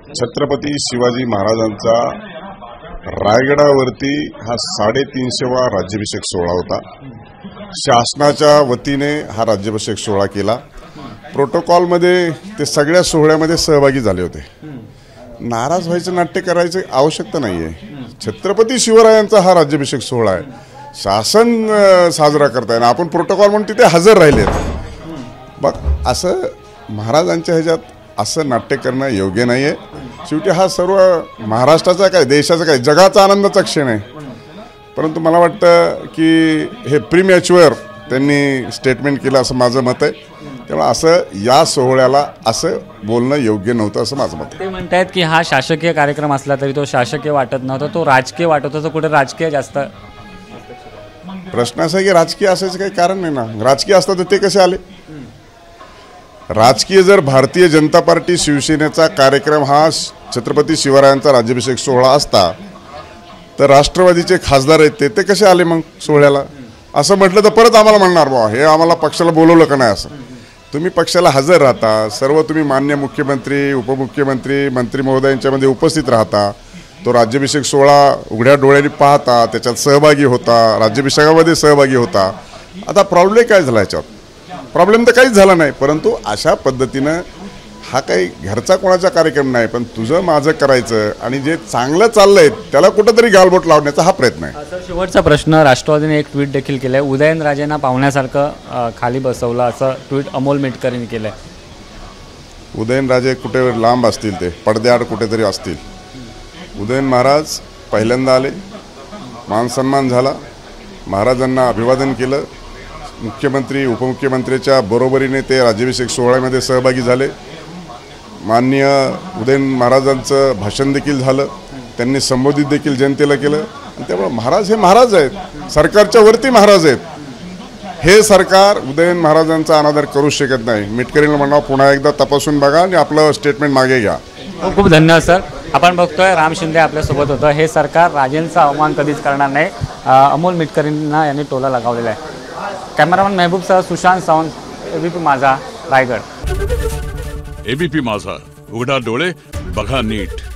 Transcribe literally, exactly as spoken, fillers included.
छत्रपती शिवाजी महाराजांचा रायगडावरती हा साडेतीनशेवा राज्याभिषेक सोहळा होता। शासनाच्या वतीने हा राज्याभिषेक सोहळा केला। प्रोटोकॉलमध्ये ते सगळ्या सोहळ्यामध्ये सहभागी झाले होते। नाराज व्हायचं नाट्य करायचं आवश्यकता नाहीये। छत्रपती शिवरायांचा हा राज्याभिषेक सोहळा आहे, शासन साजरा करताय ना, आपण प्रोटोकॉल म्हणून तिथे हजर राहिलेत। बघ असं महाराजांच्या ह्याच्यात असं नाट्य करणं योग्य नाहीये। शेवटी हा सर्व महाराष्ट्राचा काय देशाचा काय जगाचा आनंदाचा क्षण आहे, परंतु मला वाटतं की हे प्रीमॅच्युअर त्यांनी स्टेटमेंट केलं असं माझं मत आहे। त्यामुळे असं या सोहळ्याला असं बोलणं योग्य नव्हतं असं माझं मत आहे। ते म्हणतात की हा शासकीय कार्यक्रम असला तरी तो शासकीय वाटत नव्हता, तो राजकीय वाटत होता। कुठे राजकीय जास्त प्रश्न असा आहे की राजकीय असायचं काही कारण नाही ना। राजकीय असतं तर ते कसे आले? राजकीय जर भारतीय जनता पार्टी शिवसेनेचा कार्यक्रम हा छत्रपती शिवरायांचा राज्याभिषेक सोहळा असता तर राष्ट्रवादीचे खासदार आहेत ते ते कसे आले मग सोहळ्याला? असं म्हटलं तर परत आम्हाला म्हणणार बा हे आम्हाला पक्षाला बोलवलं का नाही असं। तुम्ही पक्षाला हजर राहता, सर्व तुम्ही मान्य मुख्यमंत्री उपमुख्यमंत्री मंत्री महोदयांच्यामध्ये उपस्थित राहता, तो राज्याभिषेक सोहळा उघड्या डोळ्यांनी पाहता, त्याच्यात सहभागी होता, राज्याभिषेकामध्ये सहभागी होता। आता प्रॉब्लेम काय झाला याच्यात? प्रॉब्लेम तर काहीच झाला नाही, परंतु अशा पद्धतीनं हा काही घरचा कोणाचा कार्यक्रम नाही, पण तुझं माझं करायचं आणि जे चांगलं चाललंय त्याला कुठंतरी गालबोट लावण्याचा हा प्रयत्न आहे। शेवटचा प्रश्न, राष्ट्रवादीने एक ट्विट देखील केलंय, उदयनराजेंना पाहुण्यासारखं खाली बसवलं असं ट्विट अमोल मिटकरींनी केलंय। उदयनराजे कुठे लांब असतील, ते पडद्याआड कुठेतरी असतील। उदयन महाराज पहिल्यांदा आले, मान सन्मान झाला, महाराजांना अभिवादन केलं, मुख्यमंत्री उपमुख्यमंत्र्यांच्या बरोबरीने ते राज्याभिषेक सोहळ्यामध्ये सहभागी झाले। माननीय उदयन महाराजांचं भाषण देखील झालं, त्यांनी संबोधित देखील जनतेला केलं। त्यामुळे महाराज हे महाराज आहेत, सरकारच्या वरती महाराज आहेत। हे सरकार उदयन महाराजांचा अनादर करू शकत नाही। मिटकरींना म्हणावं पुन्हा एकदा तपासून बघा आणि आपलं स्टेटमेंट मागे घ्या। खूप खूप धन्यवाद सर। आपण बघतोय राम शिंदे आपल्यासोबत होतं। हे सरकार राजेंचा अवमान कधीच करणार नाही, अमोल मिटकरींना यांनी टोला लगावलेला आहे। कॅमेरामॅन मेहबूबसह सुशांत सावंत, एबीपी माझा, रायगड। एबीपी माझा, उघडा डोळे बघा नीट।